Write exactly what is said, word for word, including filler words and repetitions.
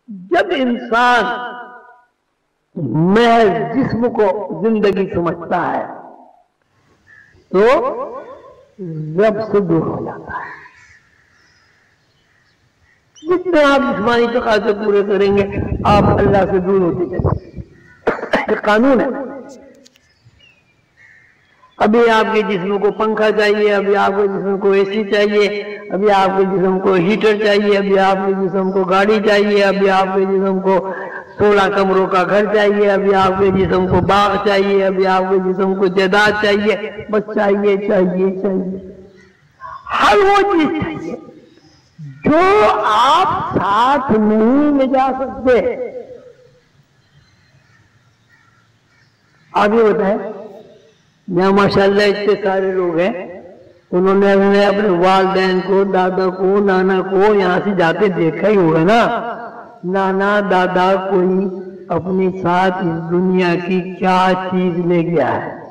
जब इंसान महज जिस्म को जिंदगी समझता है तो रब से दूर हो जाता है। जितने आप जिस्मानी तकाज़े पूरे करेंगे आप अल्लाह से दूर होते चले। ये कानून है। अभी आपके जिस्म को पंखा चाहिए, अभी आपके जिस्म को एसी चाहिए, अभी आपके जिस्म को हीटर चाहिए, अभी आपके जिस्म को गाड़ी चाहिए, अभी आपके जिस्म को सोलह कमरों का घर चाहिए, अभी आपके जिस्म को बाग चाहिए, अभी आपके जिस्म को जायदाद चाहिए, बस चाहिए चाहिए चाहिए। हर वो चीज चाहिए जो आप साथ नहीं ले जा सकते। आगे बताएं। यहाँ माशाल्लाह इतने सारे लोग हैं, उन्होंने अपने अपने वालिदैन को, दादा को, नाना को यहाँ से जाते देखा ही होगा ना। नाना दादा कोई अपने साथ इस दुनिया की क्या चीज ले गया है।